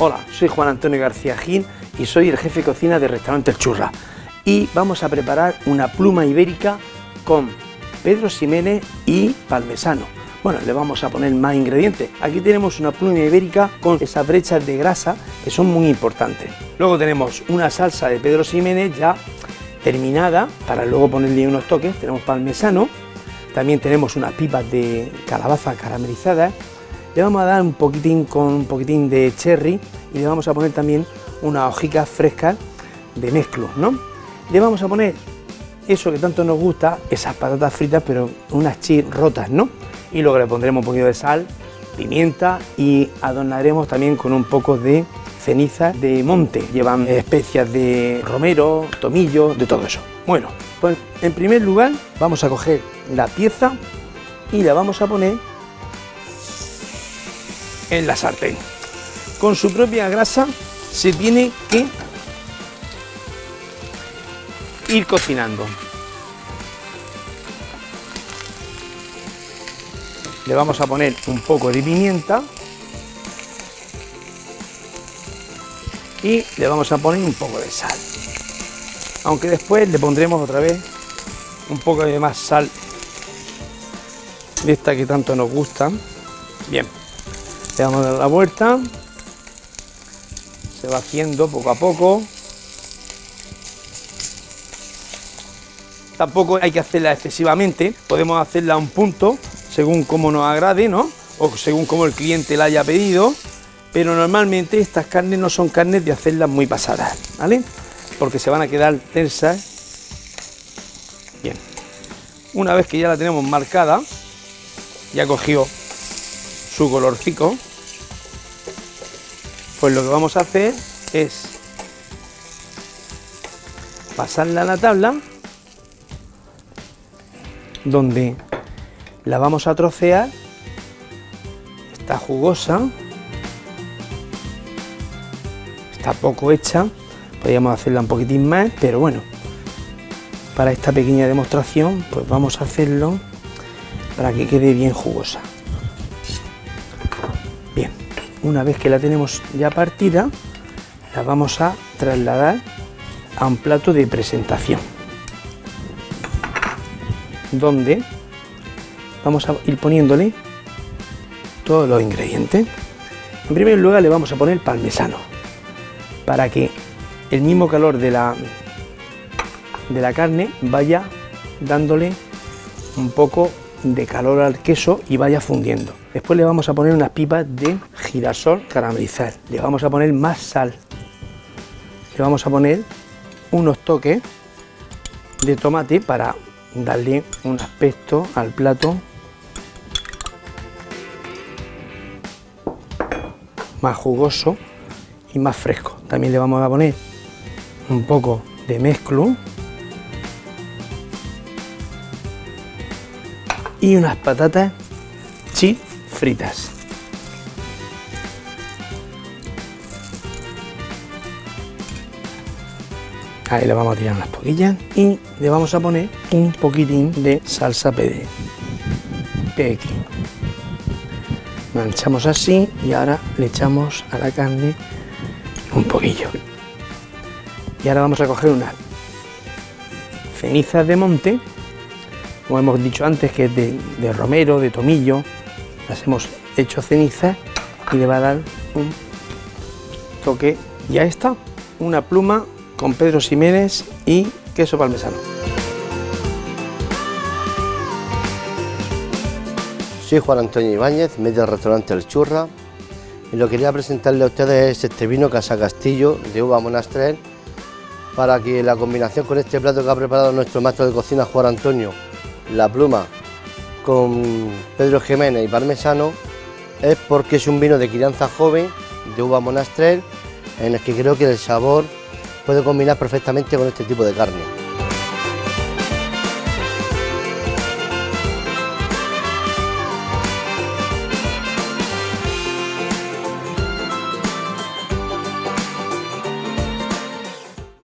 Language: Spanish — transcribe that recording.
Hola, soy Juan Antonio García Gil y soy el jefe de cocina del restaurante El Churra. Y vamos a preparar una pluma ibérica con Pedro Ximénez y parmesano. Bueno, le vamos a poner más ingredientes. Aquí tenemos una pluma ibérica con esas brechas de grasa que son muy importantes. Luego tenemos una salsa de Pedro Ximénez ya terminada para luego ponerle unos toques. Tenemos parmesano, también tenemos unas pipas de calabaza caramelizadas. Le vamos a dar un poquitín con un poquitín de cherry y le vamos a poner también unas hojicas frescas de mezclo, ¿no? Le vamos a poner eso que tanto nos gusta, esas patatas fritas, pero unas chips rotas, ¿no? Y luego le pondremos un poquito de sal, pimienta y adornaremos también con un poco de cenizas de monte. Llevan especias de romero, tomillo, de todo eso. Bueno, pues en primer lugar vamos a coger la pieza y la vamos a poner en la sartén. Con su propia grasa se tiene que ir cocinando. Le vamos a poner un poco de pimienta y le vamos a poner un poco de sal, aunque después le pondremos otra vez un poco de más sal de esta que tanto nos gusta. Bien, le vamos a dar la vuelta, se va haciendo poco a poco. Tampoco hay que hacerla excesivamente, podemos hacerla a un punto según como nos agrade, ¿no? O según como el cliente la haya pedido, pero normalmente estas carnes no son carnes de hacerlas muy pasadas, ¿vale? Porque se van a quedar tensas. Bien, una vez que ya la tenemos marcada, ya cogió su colorcico, pues lo que vamos a hacer es pasarla a la tabla, donde la vamos a trocear. Está jugosa, está poco hecha, podríamos hacerla un poquitín más, pero bueno, para esta pequeña demostración pues vamos a hacerlo para que quede bien jugosa. Bien, una vez que la tenemos ya partida, la vamos a trasladar a un plato de presentación, donde vamos a ir poniéndole todos los ingredientes. En primer lugar le vamos a poner parmesano, para que el mismo calor de la carne vaya dándole un poco de calor al queso y vaya fundiendo. Después le vamos a poner unas pipas de girasol caramelizar, le vamos a poner más sal, le vamos a poner unos toques de tomate para darle un aspecto al plato más jugoso y más fresco. También le vamos a poner un poco de mezclo y unas patatas chips fritas. Ahí le vamos a tirar unas poquillas y le vamos a poner un poquitín de salsa peque. Manchamos así y ahora le echamos a la carne un poquillo. Y ahora vamos a coger unas cenizas de monte, como hemos dicho antes, que es de romero, de tomillo. Las hemos hecho cenizas y le va a dar un toque. Ya está, una pluma con Pedro Ximénez y queso parmesano. Soy Juan Antonio Ibáñez, medio del restaurante El Churra, y lo que quería presentarle a ustedes es este vino Casa Castillo de uva Monastrell, para que la combinación con este plato que ha preparado nuestro maestro de cocina Juan Antonio, la pluma con Pedro Ximénez y parmesano, es porque es un vino de crianza joven de uva Monastrell, en el que creo que el sabor puede combinar perfectamente con este tipo de carne.